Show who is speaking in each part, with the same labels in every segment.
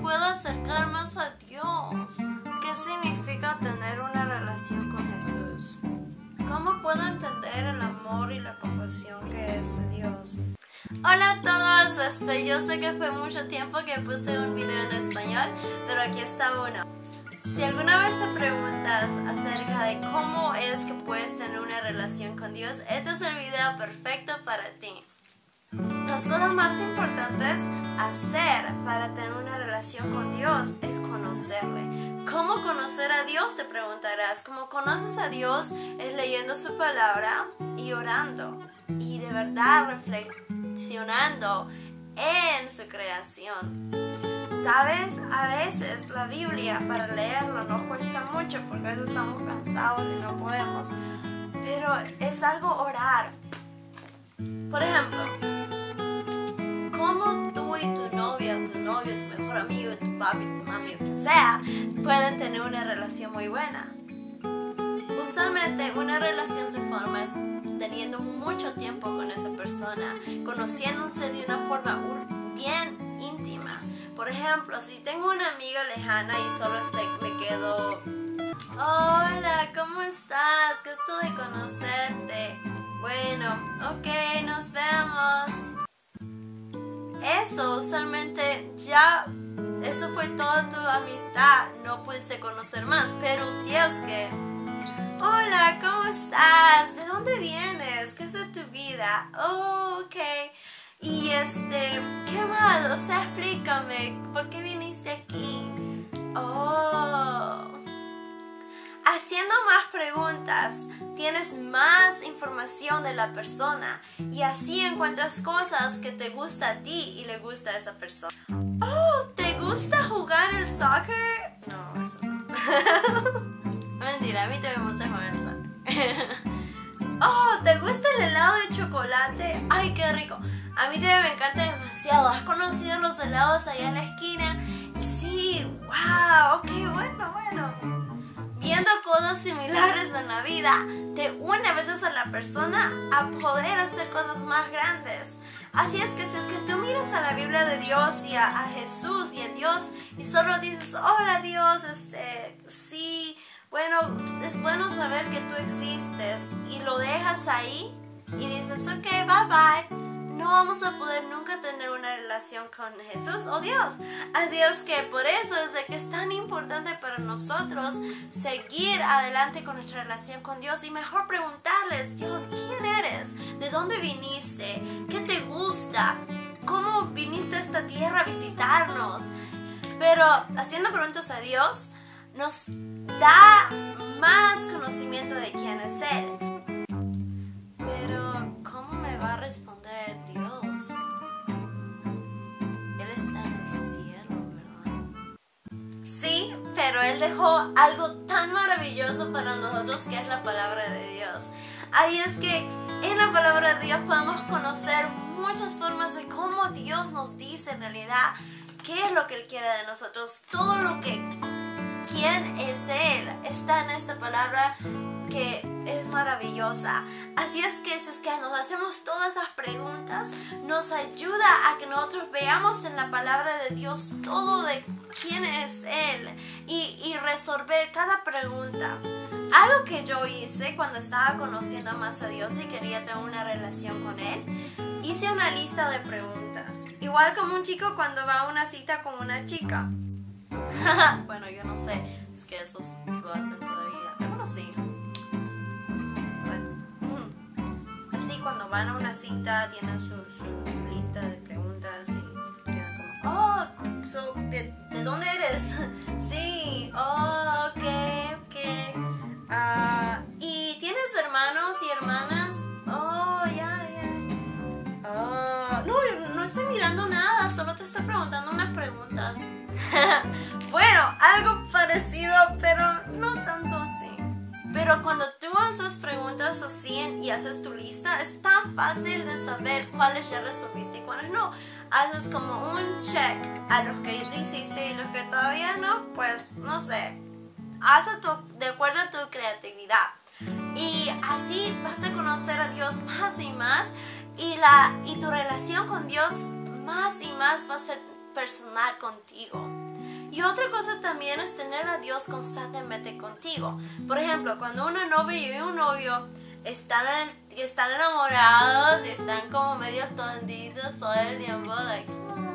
Speaker 1: puedo acercar más a Dios?
Speaker 2: ¿Qué significa tener una relación con Jesús?
Speaker 1: ¿Cómo puedo entender el amor y la compasión que es de Dios? Hola a todos, yo sé que fue mucho tiempo que puse un video en español, pero aquí está uno. Si alguna vez te preguntas acerca de cómo es que puedes tener una relación con Dios, este es el video perfecto para ti. Las cosas más importantes hacer para tener una relación con Dios es conocerle. ¿Cómo conocer a Dios? Te preguntarás. ¿Cómo conoces a Dios? Es leyendo su palabra y orando. Y de verdad reflexionando en su creación. ¿Sabes? A veces la Biblia para leerlo nos cuesta mucho porque a veces estamos cansados y no podemos. Pero es algo orar. Por ejemplo, ¿cómo tú y tu novia, tu novio, tu mejor amigo, tu papi, tu mami o quien sea pueden tener una relación muy buena? Usualmente una relación se forma teniendo mucho tiempo con esa persona, conociéndose de una forma bien íntima. Por ejemplo, si tengo una amiga lejana y solo me quedo: hola, ¿cómo estás? Gusto de conocerte. Bueno, ok, nos vemos. Eso usualmente eso fue toda tu amistad, no pudiste conocer más. Pero si es que: hola, ¿cómo estás? ¿De dónde vienes? ¿Qué es de tu vida? Oh, ok. Y ¿qué más? O sea, explícame, ¿por qué viniste aquí? Oh. Haciendo más preguntas, tienes más información de la persona y así encuentras cosas que te gusta a ti y le gusta a esa persona. Oh, ¿te gusta jugar el soccer? No, eso no. Mentira, a mí también me gusta jugar el soccer. Oh, ¿te gusta el helado de chocolate? Ay, qué rico. A mí también me encanta demasiado. ¿Has conocido los helados allá en la esquina? Sí, wow, ok, bueno. Viendo cosas similares en la vida te une a veces a la persona a poder hacer cosas más grandes. Así es que si es que tú miras a la Biblia de Dios y a Jesús y a Dios y solo dices: hola Dios, sí, bueno, es bueno saber que tú existes, y lo dejas ahí y dices: ok, bye bye, no vamos a poder nunca tener una relación con Jesús o Dios. Así es que por eso es de que es tan importante para nosotros seguir adelante con nuestra relación con Dios y mejor preguntarles: Dios, ¿quién eres? ¿De dónde viniste? ¿Qué te gusta? ¿Cómo viniste a esta tierra a visitarnos? Pero haciendo preguntas a Dios nos da más conocimiento de quién es Él. Pero ¿cómo me va a responder Dios? Él está en el cielo, ¿verdad? Sí, pero Él dejó algo tan maravilloso para nosotros que es la palabra de Dios. Ahí es que en la palabra de Dios podemos conocer muchas formas de cómo Dios nos dice en realidad qué es lo que Él quiere de nosotros. Todo lo que quién es Él está en esta palabra que es maravillosa. Así es que si es que nos hacemos todas esas preguntas, nos ayuda a que nosotros veamos en la palabra de Dios todo de quién es Él y resolver cada pregunta. Algo que yo hice cuando estaba conociendo más a Dios y quería tener una relación con Él, hice una lista de preguntas. Igual como un chico cuando va a una cita con una chica. Bueno, yo no sé, es que esos lo hacen todavía. Bueno, sí. Así cuando van a una cita tienen su lista de preguntas y quedan como: oh, ¿de dónde eres? Sí, oh, ok. ¿Y tienes hermanos y hermanas? Oh, ya. No estoy mirando nada, solo te estoy preguntando unas preguntas. Bueno, algo parecido, pero no tanto así. Pero cuando tú haces preguntas así y haces tu lista, es tan fácil de saber cuáles ya resolviste y cuáles no. Haces como un check a los que ya hiciste y los que todavía no, pues no sé. Haz de acuerdo a tu creatividad. Y así vas a conocer a Dios más y más. Y tu relación con Dios más y más va a ser personal contigo. Y otra cosa también es tener a Dios constantemente contigo. Por ejemplo, cuando una novia y un novio están enamorados y están como medio tontitos todo el tiempo, like,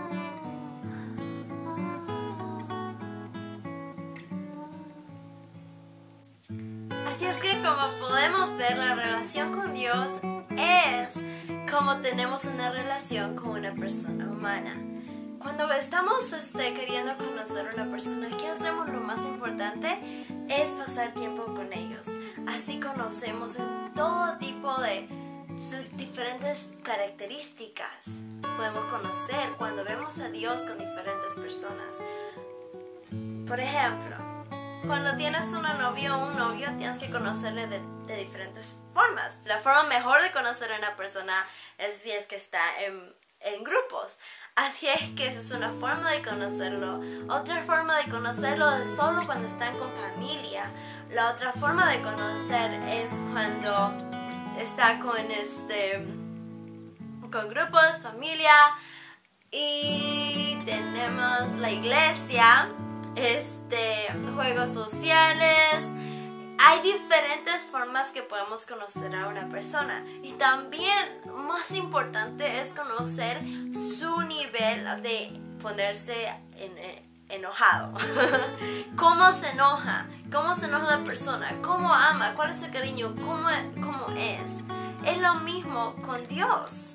Speaker 1: así es que como podemos ver, la relación con Dios es como tenemos una relación con una persona humana. Cuando estamos queriendo conocer a una persona, ¿qué hacemos? Lo más importante es pasar tiempo con ellos. Así conocemos en todo tipo de sus diferentes características. Podemos conocer cuando vemos a Dios con diferentes personas. Por ejemplo, cuando tienes una novia o un novio, tienes que conocerle de diferentes formas. La forma mejor de conocer a una persona es si es que está en grupos. Así es que esa es una forma de conocerlo. Otra forma de conocerlo es solo cuando están con familia. La otra forma de conocer es cuando está con grupos, familia. Y tenemos la iglesia, juegos sociales. Hay diferentes formas que podemos conocer a una persona. Y también, más importante, es conocer su nivel de ponerse enojado. ¿Cómo se enoja? ¿Cómo se enoja la persona? ¿Cómo ama? ¿Cuál es su cariño? ¿Cómo es? Es lo mismo con Dios.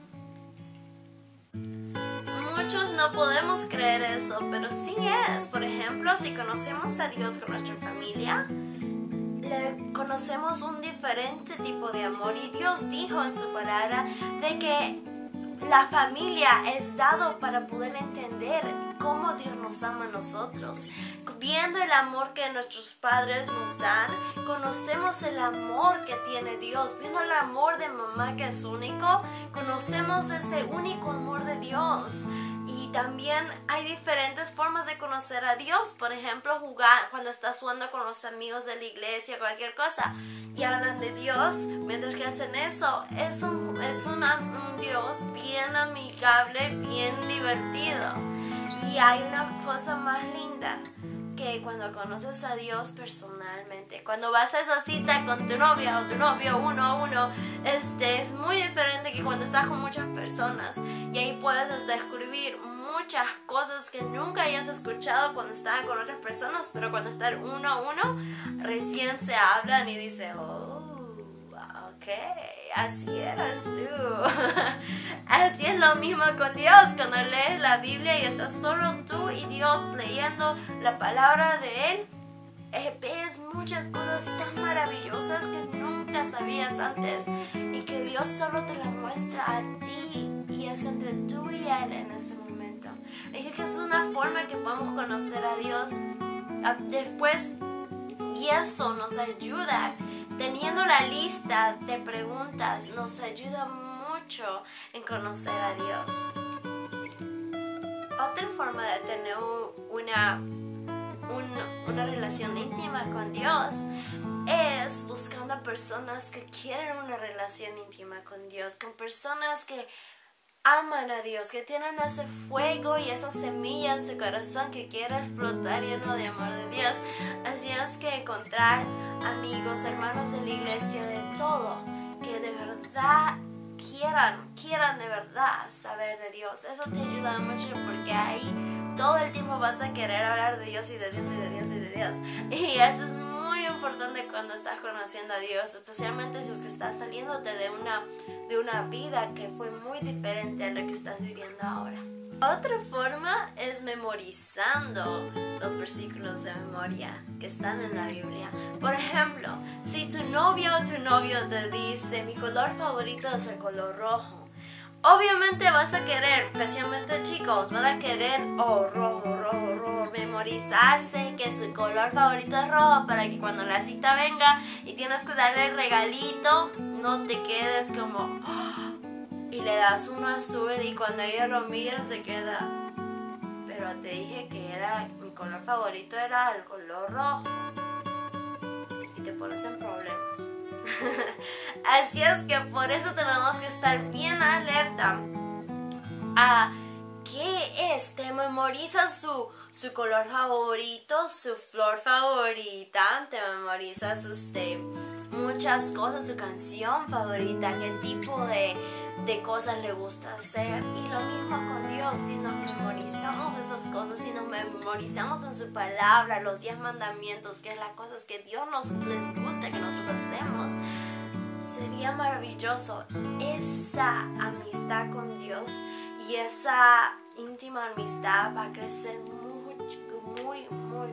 Speaker 1: Muchos no podemos creer eso, pero sí es. Por ejemplo, si conocemos a Dios con nuestra familia, conocemos un diferente tipo de amor, y Dios dijo en su palabra de que la familia es dado para poder entender cómo Dios nos ama a nosotros. Viendo el amor que nuestros padres nos dan, conocemos el amor que tiene Dios. Viendo el amor de mamá, que es único, conocemos ese único amor de Dios. Y también hay diferentes formas de conocer a Dios. Por ejemplo, jugar cuando estás jugando con los amigos de la iglesia, cualquier cosa, y hablan de Dios mientras que hacen eso. Es un Dios bien amigable, bien divertido. Y hay una cosa más linda, que cuando conoces a Dios personalmente, cuando vas a esa cita con tu novia o tu novio uno a uno, es muy diferente que cuando estás con muchas personas, y ahí puedes descubrir muchas cosas que nunca hayas escuchado cuando están con otras personas, pero cuando están uno a uno, recién se hablan y dicen, oh, ok, así eras tú. Así es lo mismo con Dios. Cuando lees la Biblia y estás solo tú y Dios leyendo la palabra de Él, ves muchas cosas tan maravillosas que nunca sabías antes, y que Dios solo te la muestra a ti, y es entre tú y Él en ese momento. Es que es una forma que podemos conocer a Dios después, y eso nos ayuda. Teniendo la lista de preguntas nos ayuda mucho en conocer a Dios. Otra forma de tener una relación íntima con Dios es buscando a personas que quieren una relación íntima con Dios, con personas que aman a Dios, que tienen ese fuego y esa semilla en su corazón que quiere explotar lleno de amor de Dios. Así es que encontrar amigos, hermanos de la iglesia, de todo, que de verdad quieran de verdad saber de Dios. Eso te ayuda mucho, porque ahí todo el tiempo vas a querer hablar de Dios y de Dios y de Dios y de Dios. Y eso es muy importante cuando estás conociendo a Dios, especialmente si es que estás saliéndote de una vida que fue muy diferente a la que estás viviendo ahora. Otra forma es memorizando los versículos de memoria que están en la Biblia. Por ejemplo, si tu novio o tu novio te dice, mi color favorito es el color rojo, obviamente vas a querer, especialmente chicos, van a querer rojo, memorizarse que su color favorito es rojo, para que cuando la cita venga y tienes que darle el regalito, no te quedes como y le das uno azul, y cuando ella lo mira se queda, pero te dije que mi color favorito era el color rojo, y te pones en problemas. Así es que por eso tenemos que estar bien alerta a qué es, te memorizas su color favorito, su flor favorita, te memorizas muchas cosas, su canción favorita, qué tipo de cosas le gusta hacer. Y lo mismo con Dios, si nos memorizamos esas cosas, si nos memorizamos en su palabra, los 10 mandamientos, que es las cosas que Dios les gusta que nosotros hacemos, sería maravilloso. Esa amistad con Dios y esa íntima amistad va a crecer muy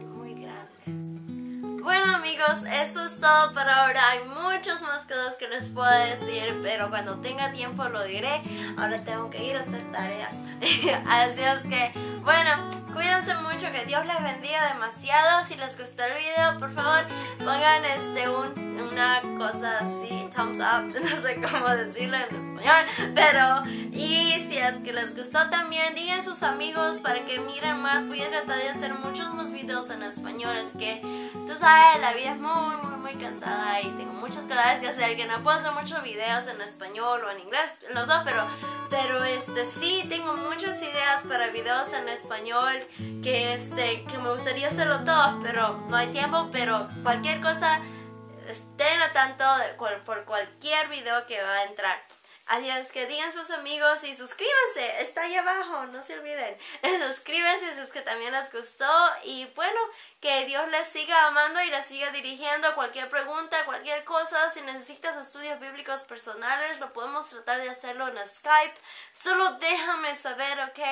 Speaker 1: grande. Bueno amigos, eso es todo por ahora. Hay muchas más cosas que les puedo decir, pero cuando tenga tiempo lo diré. Ahora tengo que ir a hacer tareas. Así es que, bueno, cuídense mucho, que Dios les bendiga demasiado. Si les gustó el video, por favor, pongan una cosa así, thumbs up, no sé cómo decirlo en español, pero, y si es que les gustó también, digan a sus amigos para que miren más. Voy a tratar de hacer muchos más videos en español, es que, tú sabes, la vida es muy cansada y tengo muchas cosas que hacer, que no puedo hacer muchos videos en español o en inglés, no sé, pero sí, tengo muchas ideas para videos en español que me gustaría hacerlo todos, pero no hay tiempo. Pero cualquier cosa, estén al tanto por cualquier video que va a entrar. Así es que digan a sus amigos y suscríbanse, está ahí abajo, no se olviden. Suscríbanse si es que también les gustó. Y bueno, que Dios les siga amando y les siga dirigiendo. Cualquier pregunta, cualquier cosa, si necesitas estudios bíblicos personales, lo podemos tratar de hacerlo en Skype. Solo déjame saber, ¿ok?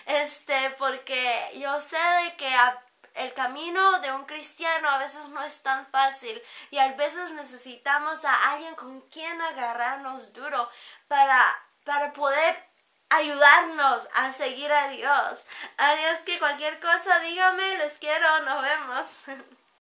Speaker 1: Porque yo sé de que el camino de un cristiano a veces no es tan fácil y a veces necesitamos a alguien con quien agarrarnos duro para poder ayudarnos a seguir a Dios. Adiós, que cualquier cosa dígame, les quiero, nos vemos.